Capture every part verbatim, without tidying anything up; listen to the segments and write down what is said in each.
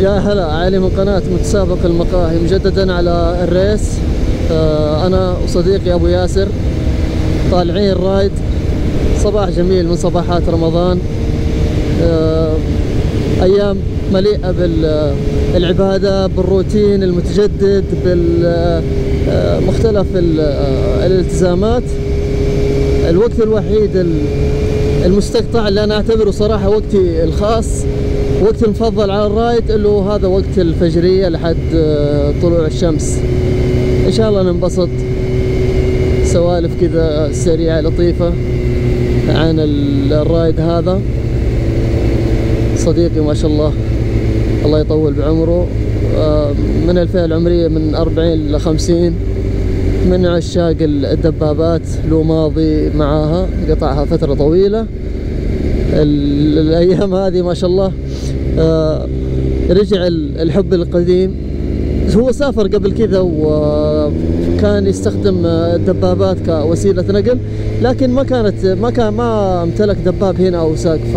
يا هلا علي من قناة متسابق المقاهي مجددا على الريس. أنا وصديقي أبو ياسر طالعين رايد، صباح جميل من صباحات رمضان، أيام مليئة بالعبادة، بالروتين المتجدد، بالمختلف الالتزامات. الوقت الوحيد المستقطع اللي أنا أعتبره صراحة وقتي الخاص، وقتي المفضل على الرايد، اللي هو هذا وقت الفجرية لحد طلوع الشمس. إن شاء الله ننبسط، سوالف كذا سريعة لطيفة عن الرايد هذا. صديقي ما شاء الله الله يطول بعمره، من الفئة العمرية من أربعين إلى خمسين، من عشاق الدبابات، له ماضي معاها قطعها فترة طويلة. الأيام هذه ما شاء الله رجع الحب القديم. هو سافر قبل كذا وكان يستخدم الدبابات كوسيلة نقل، لكن ما كانت ما كان ما امتلك دباب هنا أو ساق، ف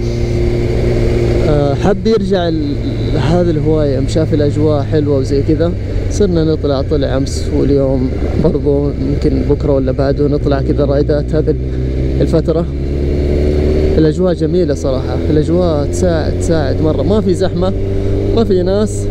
حب يرجع هذه الهواية. مشاف الأجواء حلوة وزي كذا، صرنا نطلع طلع أمس واليوم برضو، يمكن بكرة ولا بعده نطلع كذا رايدات. هذه الفترة الأجواء جميلة صراحة، الأجواء تساعد تساعد مرة، ما في زحمة، ما في ناس،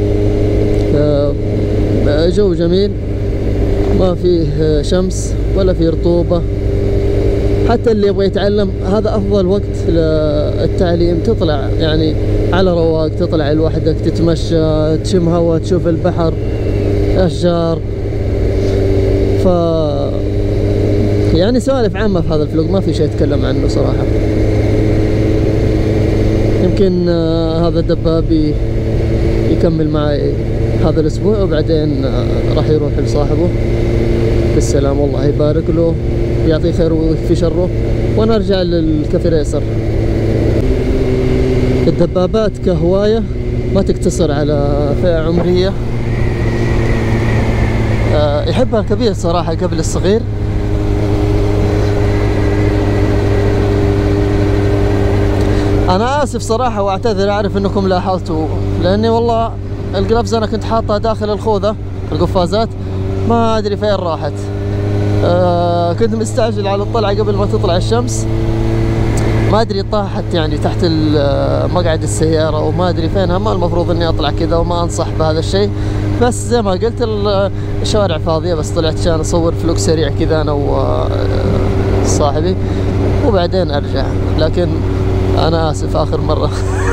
جو جميل، ما فيه شمس ولا فيه رطوبة. حتى اللي يبغى يتعلم هذا أفضل وقت للتعليم. تطلع يعني على رواق، تطلع لوحدك، تتمشى، تشم هواء، تشوف البحر، أشجار. ف يعني سوالف عامة في هذا الفلوق، ما في شيء أتكلم عنه صراحة. يمكن هذا الدبابي يكمل معي هذا الأسبوع، وبعدين راح يروح لصاحبه بالسلام، والله يبارك له يعطيه خير ويكفي شره، وانا ارجع للكافي ريسر. الدبابات كهواية ما تقتصر على فئة عمرية، يحبها الكبير صراحة قبل الصغير. انا اسف صراحة واعتذر، اعرف انكم لاحظتوا، لاني والله القلبز انا كنت حاطها داخل الخوذة القفازات، ما ادري فين راحت. آه كنت مستعجل على الطلعة قبل ما تطلع الشمس، ما ادري طاحت يعني تحت مقعد السيارة وما ادري فينها. ما المفروض اني اطلع كذا، وما انصح بهذا الشيء، بس زي ما قلت الشوارع فاضية، بس طلعت عشان اصور فلوق سريع كذا انا وصاحبي وبعدين ارجع. لكن انا اسف اخر مرة.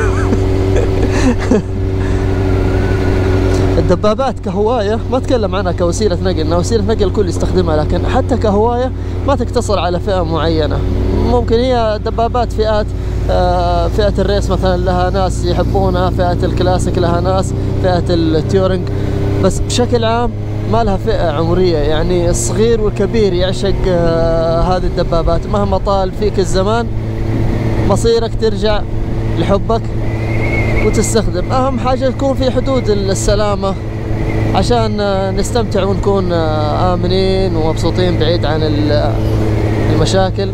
الدبابات كهواية ما اتكلم عنها كوسيلة نقل، انها وسيلة نقل الكل يستخدمها، لكن حتى كهواية ما تقتصر على فئة معينة. ممكن هي دبابات فئات، فئة الريس مثلا لها ناس يحبونها، فئة الكلاسيك لها ناس، فئة التيورنج، بس بشكل عام ما لها فئة عمرية. يعني الصغير والكبير يعشق هذه الدبابات. مهما طال فيك الزمان مصيرك ترجع لحبك وتستخدم. اهم حاجة تكون في حدود السلامة عشان نستمتع ونكون آمنين ومبسوطين بعيد عن المشاكل.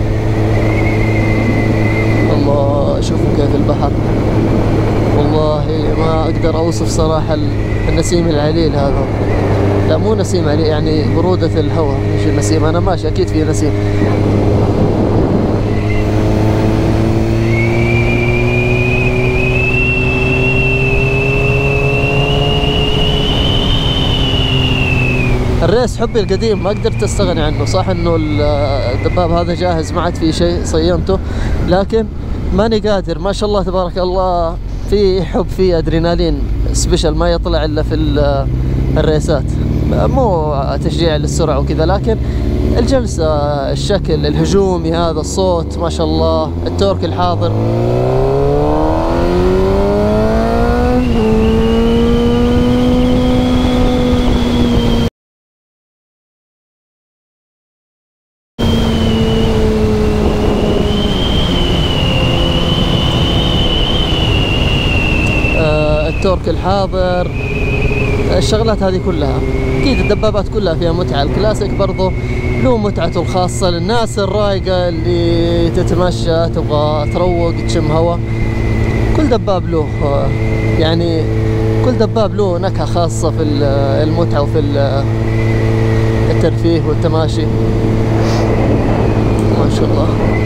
الله شوفوا كيف البحر، والله ما اقدر اوصف صراحة النسيم العليل هذا. لا مو نسيم عليل، يعني برودة الهواء، مش النسيم. انا ماشي اكيد في نسيم. الريس حبي القديم ما قدرت استغني عنه. صح انه الدباب هذا جاهز ما عاد فيه شيء، صينته، لكن ماني قادر. ما شاء الله تبارك الله، في حب، في ادرينالين سبيشال ما يطلع الا في الريسات. مو تشجيع للسرعه وكذا، لكن الجلسه، الشكل الهجومي هذا، الصوت ما شاء الله، التورك الحاضر. التورك الحاضر، الشغلات هذه كلها. اكيد الدبابات كلها فيها متعة. الكلاسيك برضو له متعته الخاصة للناس الرايقة اللي تتمشى، تبغى تروق، تشم هوا. كل دباب له يعني كل دباب له نكهة خاصة في المتعة وفي الترفيه والتماشي. ما شاء الله.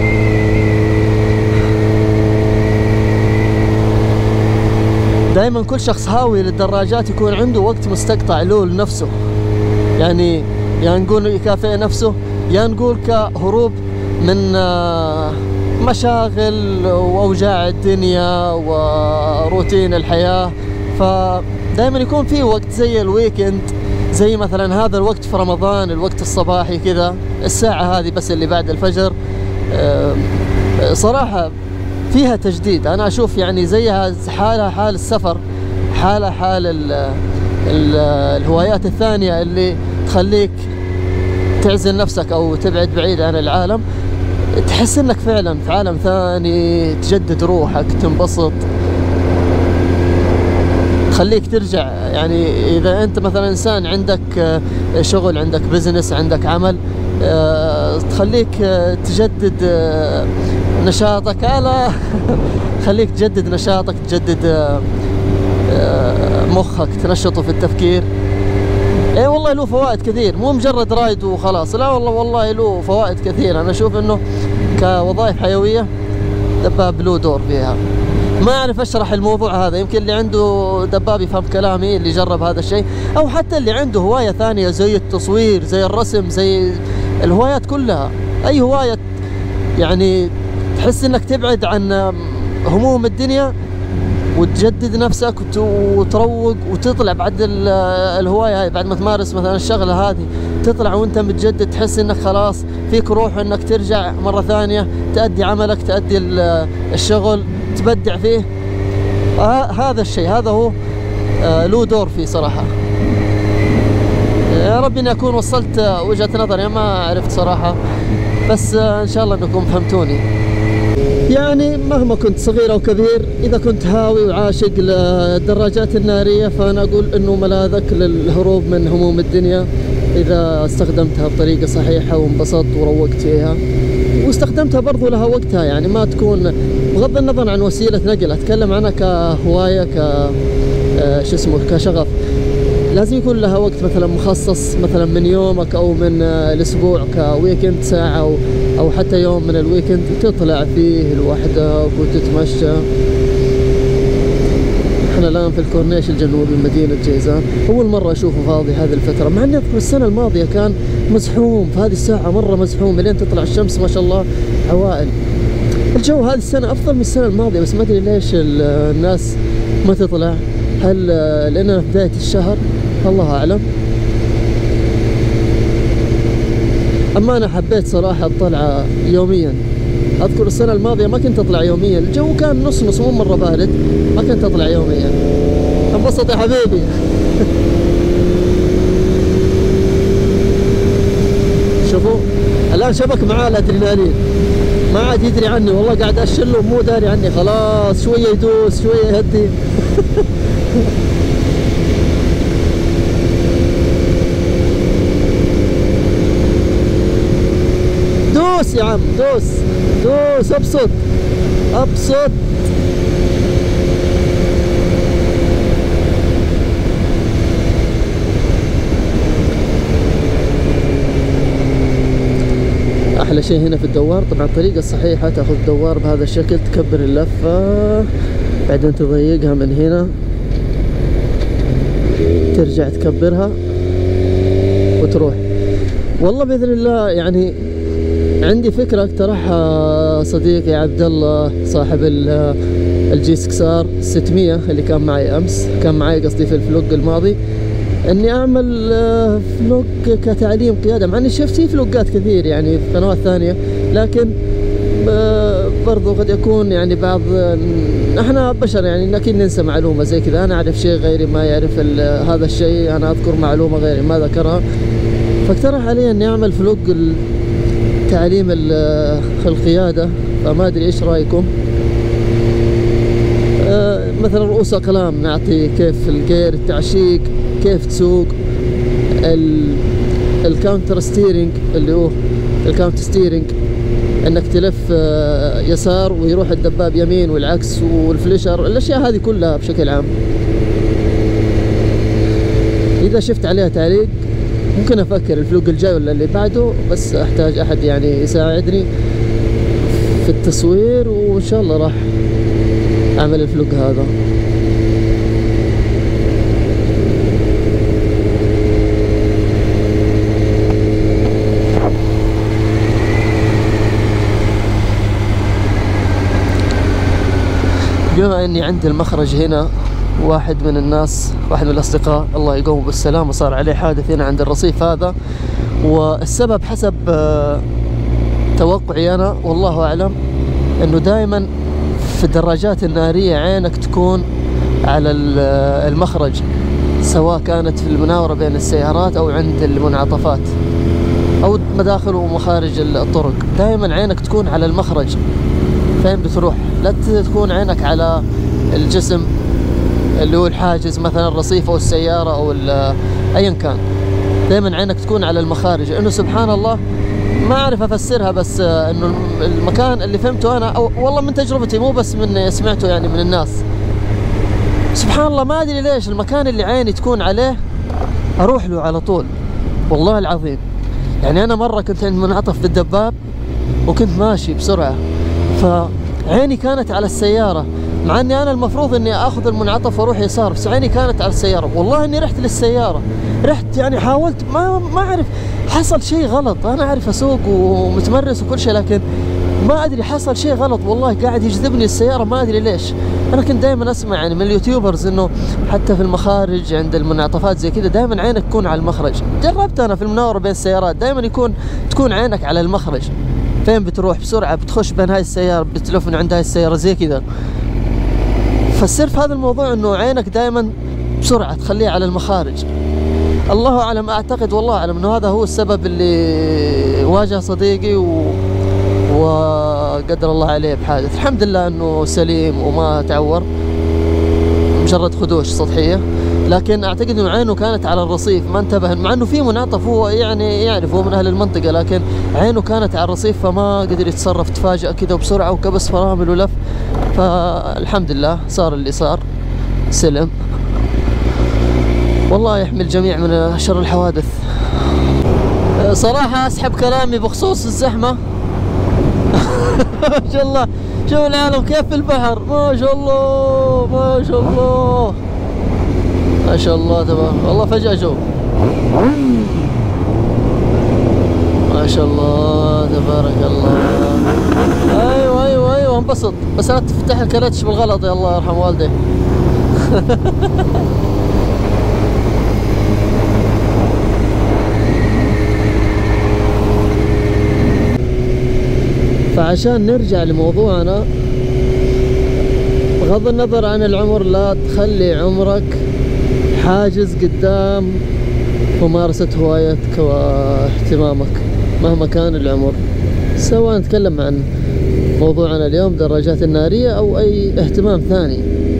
دائما كل شخص هاوي للدراجات يكون عنده وقت مستقطع له لنفسه، يعني يا نقول يكافئ نفسه، يا نقول كهروب من مشاغل وأوجاع الدنيا وروتين الحياة. فدائما يكون في وقت زي الويكند، زي مثلا هذا الوقت في رمضان، الوقت الصباحي كذا، الساعة هذه بس اللي بعد الفجر، صراحة فيها تجديد. أنا أشوف يعني زيها حالها حال السفر، حالها حال ال ال الهوايات الثانية اللي تخليك تعزل نفسك أو تبعد بعيد عن العالم، تحس إنك فعلا في عالم ثاني، تجدد روحك، تنبسط، تخليك ترجع. يعني إذا أنت مثلا إنسان عندك شغل، عندك بزنس، عندك عمل، تخليك تجدد نشاطك، لا خليك تجدد نشاطك، تجدد مخك، تنشطه في التفكير. اي والله له فوائد كثير، مو مجرد رايد وخلاص، لا والله والله له فوائد كثير. انا اشوف انه كوظائف حيوية دباب له دور فيها. ما اعرف اشرح الموضوع هذا، يمكن اللي عنده دباب يفهم كلامي، اللي جرب هذا الشيء، او حتى اللي عنده هواية ثانية زي التصوير، زي الرسم، زي الهوايات كلها. اي هواية يعني تحس انك تبعد عن هموم الدنيا وتجدد نفسك وتروق وتطلع بعد الهواية هاي، بعد ما تمارس مثلا الشغلة هذه، تطلع وانت متجدد، تحس انك خلاص فيك روح انك ترجع مرة ثانية تأدي عملك، تأدي الشغل، تبدع فيه. هذا الشيء هذا هو له دور فيه صراحة. يا رب اني اكون وصلت وجهة نظري، ما عرفت صراحة، بس ان شاء الله انكم فهمتوني. يعني مهما كنت صغير او كبير، اذا كنت هاوي وعاشق للدراجات النارية، فانا اقول انه ملاذك للهروب من هموم الدنيا اذا استخدمتها بطريقة صحيحة وانبسطت وروقت فيها، واستخدمتها برضو لها وقتها. يعني ما تكون بغض النظر عن وسيلة نقل، اتكلم عنها كهواية، ك شو اسمه كشغف، لازم يكون لها وقت مثلا مخصص، مثلا من يومك او من الاسبوع كويكند، ساعة او او حتى يوم من الويكند تطلع فيه لوحدك وتتمشى. احنا الان في الكورنيش الجنوبي من مدينة جيزان، اول مرة اشوفه فاضي هذه الفترة، مع اني اذكر السنة الماضية كان مزحوم في هذه الساعة، مرة مزحوم لين تطلع الشمس ما شاء الله عوائل. الجو هذه السنة افضل من السنة الماضية، بس ما ادري ليش الناس ما تطلع. هل لاننا في بداية الشهر؟ الله اعلم. اما انا حبيت صراحة الطلعة يوميا. اذكر السنة الماضية ما كنت اطلع يوميا، الجو كان نص نص، مو مرة بارد، ما كنت اطلع يوميا. انبسط يا حبيبي. شوفوا الان شبك معاه الادرينالين، ما عاد يدري عني، والله قاعد اشله مو داري عني، خلاص شوية يدوس شوية يهدي. دوس يا عم، دوس دوس، ابسط ابسط. احلى شيء هنا في الدوار طبعا الطريقة الصحيحة، تاخذ الدوار بهذا الشكل، تكبر اللفة، بعدين تضيقها من هنا، ترجع تكبرها وتروح. والله باذن الله يعني عندي فكرة اقترحها صديقي عبد الله صاحب الجي سكسار ستمية اللي كان معي امس، كان معي قصدي في الفلوق الماضي، اني اعمل فلوق كتعليم قيادة، مع اني شفت فيه فلوقات كثير يعني في قنوات ثانية، لكن برضو قد يكون يعني بعض، احنا بشر يعني اكيد ننسى معلومة زي كذا، انا اعرف شيء غيري ما يعرف هذا الشيء، انا اذكر معلومة غيري ما ذكرها، فاقترح علي اني اعمل فلوق تعليم القيادة. فما ادري ايش رايكم؟ أه مثلا رؤوس اقلام نعطي كيف الجير، التعشيق، كيف تسوق، الكاونتر ستيرنج اللي هو الكاونتر ستيرنج، انك تلف يسار ويروح الدباب يمين والعكس، والفليشر، الاشياء هذه كلها بشكل عام. اذا شفت عليها تعليق ممكن افكر الفلوق الجاي ولا اللي بعده، بس احتاج احد يعني يساعدني في التصوير، وان شاء الله راح اعمل الفلوق هذا. بما اني عند المخرج هنا، واحد من الناس، واحد من الاصدقاء الله يقوم بالسلامة، صار عليه حادث هنا عند الرصيف هذا، والسبب حسب توقعي انا والله اعلم انه دائما في الدراجات النارية عينك تكون على المخرج، سواء كانت في المناورة بين السيارات او عند المنعطفات او مداخل ومخارج الطرق، دائما عينك تكون على المخرج. فين بتروح لا تكون عينك على الجسم اللي هو الحاجز، مثلا الرصيف او السيارة او ايا كان، دائما عينك تكون على المخارج. لانه سبحان الله ما اعرف افسرها، بس انه المكان اللي فهمته انا، او والله من تجربتي مو بس من سمعته يعني من الناس، سبحان الله ما ادري ليش المكان اللي عيني تكون عليه اروح له على طول، والله العظيم. يعني انا مرة كنت عند منعطف بالدباب وكنت ماشي بسرعة، فعيني كانت على السيارة، مع اني انا المفروض اني اخذ المنعطف واروح يسار، بس عيني كانت على السيارة. والله اني رحت للسيارة، رحت يعني حاولت، ما ما اعرف حصل شيء غلط. انا اعرف اسوق ومتمرس وكل شيء، لكن ما ادري حصل شيء غلط، والله قاعد يجذبني السيارة ما ادري ليش. انا كنت دائما اسمع يعني من اليوتيوبرز انه حتى في المخارج عند المنعطفات زي كذا دائما عينك تكون على المخرج. جربت انا في المناورة بين السيارات دائما يكون تكون عينك على المخرج، فين بتروح بسرعة، بتخش بين هاي السيارة، بتلف من عند هاي السيارة زي كذا. فالسر في هذا الموضوع انه عينك دائما بسرعة تخليها على المخارج. الله اعلم، اعتقد والله اعلم انه هذا هو السبب اللي واجه صديقي و... وقدر الله عليه بحادث. الحمد لله انه سليم وما تعور، مجرد خدوش سطحية، لكن اعتقد انه عينه كانت على الرصيف، ما انتبه، مع انه في منعطف هو يعني يعرف، هو من اهل المنطقة، لكن عينه كانت على الرصيف فما قدر يتصرف، تفاجأ كذا بسرعة وكبس فرامل ولف. فالحمد لله صار اللي صار، سلم. والله يحمي الجميع من شر الحوادث. صراحة اسحب كلامي بخصوص الزحمة. ما شاء الله، شوف العالم كيف في البحر، ما شاء الله ما شاء الله ما شاء الله تبارك والله. فجأة جو ما شاء الله تبارك الله. ايوه ايوه ايوه انبسط، بس لا تفتح الكلتش بالغلط يا الله يرحم والدي. فعشان نرجع لموضوعنا، بغض النظر عن العمر، لا تخلي عمرك حاجز قدام ممارسة هوايتك واهتمامك مهما كان العمر، سواء نتكلم عن موضوعنا اليوم دراجات النارية أو أي اهتمام ثاني،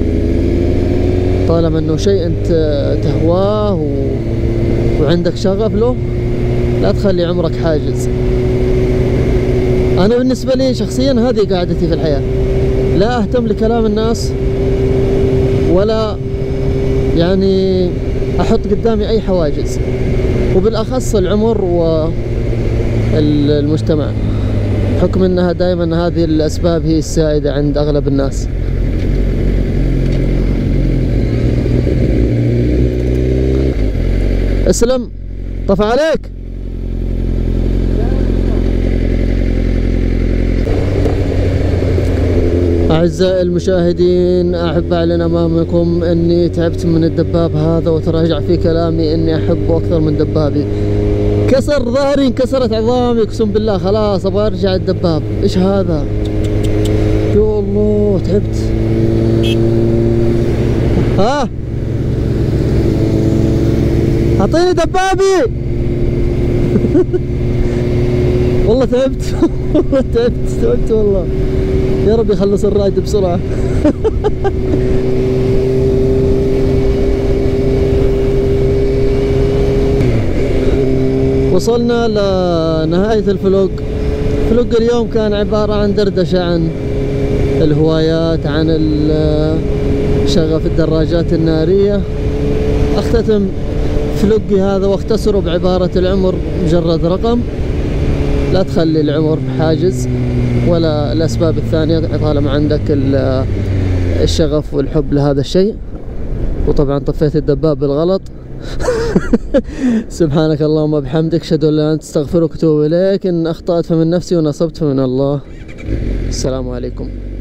طالما أنه شيء أنت تهواه و... وعندك شغف له، لا تخلي عمرك حاجز. أنا بالنسبة لي شخصيا هذه قاعدتي في الحياة، لا أهتم لكلام الناس ولا يعني أحط قدامي أي حواجز، وبالأخص العمر والمجتمع، حكم أنها دائما هذه الأسباب هي السائدة عند أغلب الناس. اسلم، طفى عليك. أعزائي المشاهدين، أحب أعلن أمامكم أني تعبت من الدباب هذا، وتراجع في كلامي أني أحبه أكثر من دبابي. كسر ظهري، انكسرت عظامي، أقسم بالله خلاص أبغى أرجع الدباب. إيش هذا؟ يا الله تعبت. ها؟ أعطيني دبابي. والله تعبت. والله تعبت تعبت والله. يا رب يخلص الرايد بسرعة. وصلنا لنهاية الفلوق، فلوق اليوم كان عبارة عن دردشة عن الهوايات، عن شغف الدراجات النارية. اختتم فلوقي هذا واختصره بعبارة: العمر مجرد رقم، لا تخلي العمر حاجز ولا الأسباب الثانية طالما عندك الشغف والحب لهذا الشيء. وطبعا طفيت الدباب بالغلط. سبحانك اللهم وبحمدك، اشهد ان لا اله الا انت، استغفرك واتوب اليك. ان اخطأت فمن نفسي وان اصبت فمن الله. السلام عليكم.